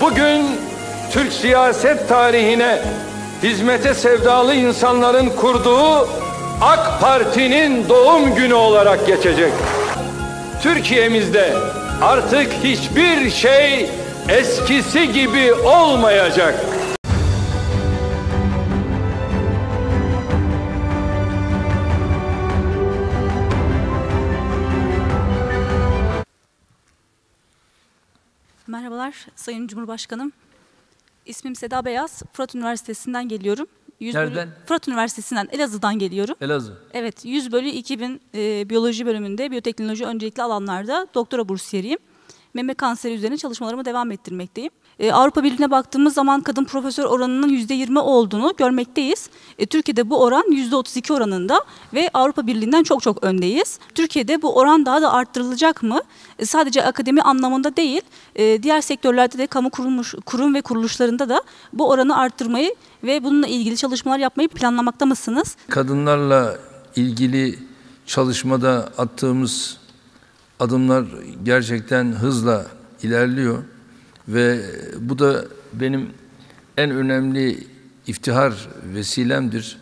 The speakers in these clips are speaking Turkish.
Bugün Türk siyaset tarihine hizmete sevdalı insanların kurduğu AK Parti'nin doğum günü olarak geçecek. Türkiye'mizde artık hiçbir şey eskisi gibi olmayacak. Merhabalar Sayın Cumhurbaşkanım. İsmim Seda Beyaz. Fırat Üniversitesi'nden geliyorum. Nereden? Fırat Üniversitesi'nden, Elazığ'dan geliyorum. Elazığ. Evet, 100/2000 biyoloji bölümünde biyoteknoloji öncelikli alanlarda doktora bursiyeriyim. Meme kanseri üzerine çalışmalarımı devam ettirmekteyim. Avrupa Birliği'ne baktığımız zaman kadın profesör oranının %20 olduğunu görmekteyiz. Türkiye'de bu oran %32 oranında ve Avrupa Birliği'nden çok öndeyiz. Türkiye'de bu oran daha da arttırılacak mı? Sadece akademi anlamında değil, diğer sektörlerde de kamu kurum ve kuruluşlarında da bu oranı arttırmayı ve bununla ilgili çalışmalar yapmayı planlamakta mısınız? Kadınlarla ilgili çalışmada attığımız adımlar gerçekten hızla ilerliyor ve bu da benim en önemli iftihar vesilemdir.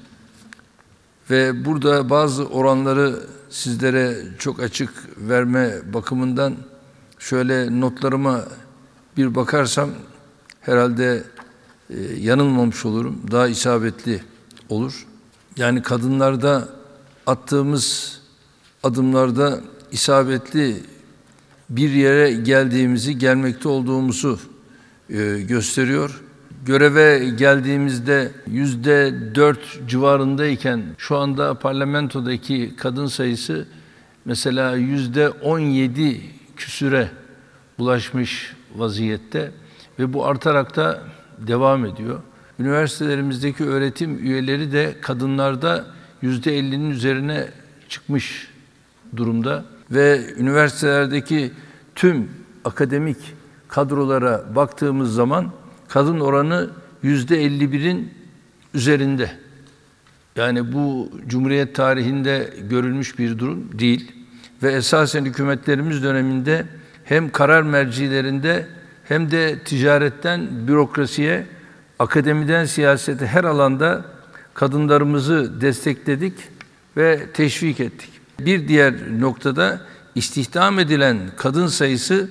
Ve burada bazı oranları sizlere çok açık verme bakımından şöyle notlarıma bir bakarsam herhalde yanılmamış olurum, daha isabetli olur. Yani kadınlarda attığımız adımlarda isabetli bir yere gelmekte olduğumuzu gösteriyor. Göreve geldiğimizde %4 civarındayken şu anda parlamentodaki kadın sayısı mesela %17 küsüre ulaşmış vaziyette ve bu artarak da devam ediyor. Üniversitelerimizdeki öğretim üyeleri de kadınlarda %50'nin üzerine çıkmış durumda ve üniversitelerdeki tüm akademik kadrolara baktığımız zaman kadın oranı %51'in üzerinde. Yani bu Cumhuriyet tarihinde görülmüş bir durum değil ve esasen hükümetlerimiz döneminde hem karar mercilerinde hem de ticaretten bürokrasiye, akademiden siyasete her alanda kadınlarımızı destekledik ve teşvik ettik. Bir diğer noktada istihdam edilen kadın sayısı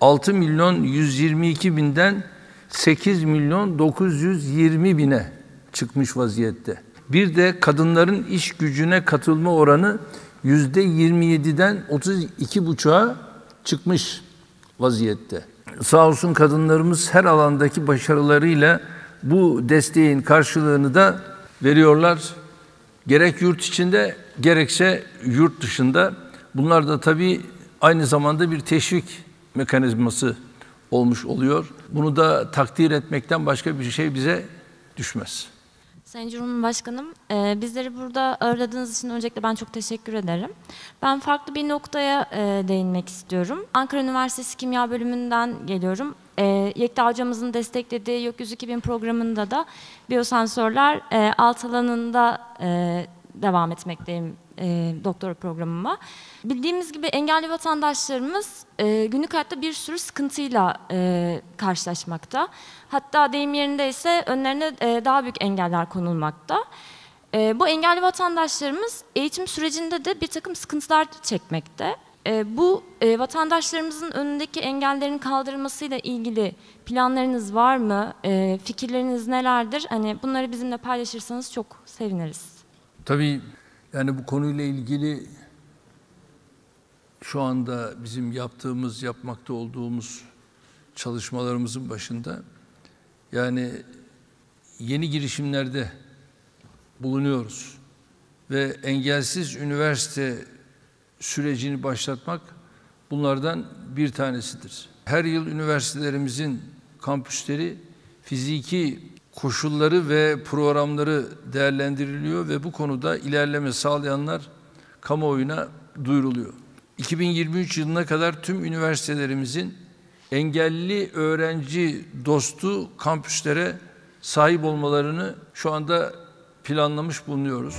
6.122.000'den 8.920.000'e çıkmış vaziyette. Bir de kadınların iş gücüne katılma oranı %27'den 32,5'a çıkmış vaziyette. Sağ olsun kadınlarımız her alandaki başarılarıyla bu desteğin karşılığını da veriyorlar. Gerek yurt içinde gerekse yurt dışında. Bunlar da tabii aynı zamanda bir teşvik mekanizması olmuş oluyor. Bunu da takdir etmekten başka bir şey bize düşmez. Sayın Cumhurbaşkanım, bizleri burada ağırladığınız için öncelikle ben çok teşekkür ederim. Ben farklı bir noktaya değinmek istiyorum. Ankara Üniversitesi Kimya Bölümünden geliyorum. Yekta hocamızın desteklediği Gökyüzü 2000 programında da biyosensörler alt alanında devam etmekteyim doktora programıma. Bildiğimiz gibi engelli vatandaşlarımız günlük hayatta bir sürü sıkıntıyla karşılaşmakta. Hatta deyim yerindeyse önlerine daha büyük engeller konulmakta. Bu engelli vatandaşlarımız eğitim sürecinde de bir takım sıkıntılar çekmekte. Bu vatandaşlarımızın önündeki engellerin kaldırılmasıyla ilgili planlarınız var mı? Fikirleriniz nelerdir? Hani bunları bizimle paylaşırsanız çok seviniriz. Tabii yani bu konuyla ilgili şu anda bizim yapmakta olduğumuz çalışmalarımızın başında yani yeni girişimlerde bulunuyoruz ve engelsiz üniversite sürecini başlatmak bunlardan bir tanesidir. Her yıl üniversitelerimizin kampüsleri fiziki koşulları ve programları değerlendiriliyor ve bu konuda ilerleme sağlayanlar kamuoyuna duyuruluyor. 2023 yılına kadar tüm üniversitelerimizin engelli öğrenci dostu kampüslere sahip olmalarını şu anda planlamış bulunuyoruz.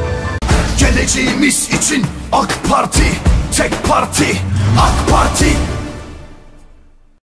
Geleceğimiz için AK Parti, tek parti, AK Parti.